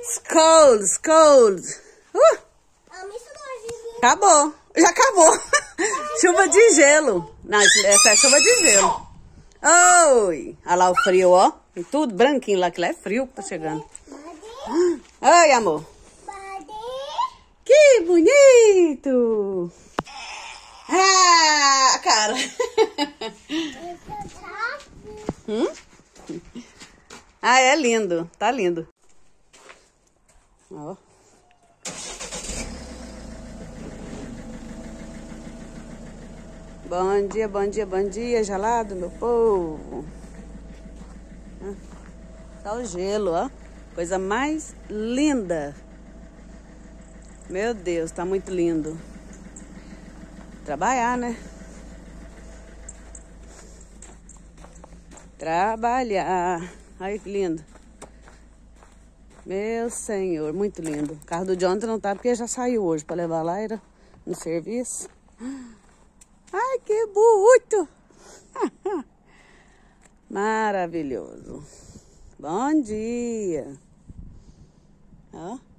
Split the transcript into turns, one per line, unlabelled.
Cold, cold. Acabou. Já acabou. Chuva de gelo. Não, essa é chuva de gelo. Oi. Olha lá o frio, ó. Tem tudo branquinho lá, que lá é frio que tá chegando. Oi, amor. Que bonito. Ah, cara. Ah, é lindo. Tá lindo. Ó. Bom dia, bom dia, bom dia, gelado, meu povo. Tá o gelo, ó. Coisa mais linda. Meu Deus, tá muito lindo. Trabalhar, né? Trabalhar. Ai, que lindo. Meu Senhor, muito lindo. O carro do Jonathan não tá porque já saiu hoje para levar lá, era no serviço. Ai, que bonito! Maravilhoso. Bom dia. Ó.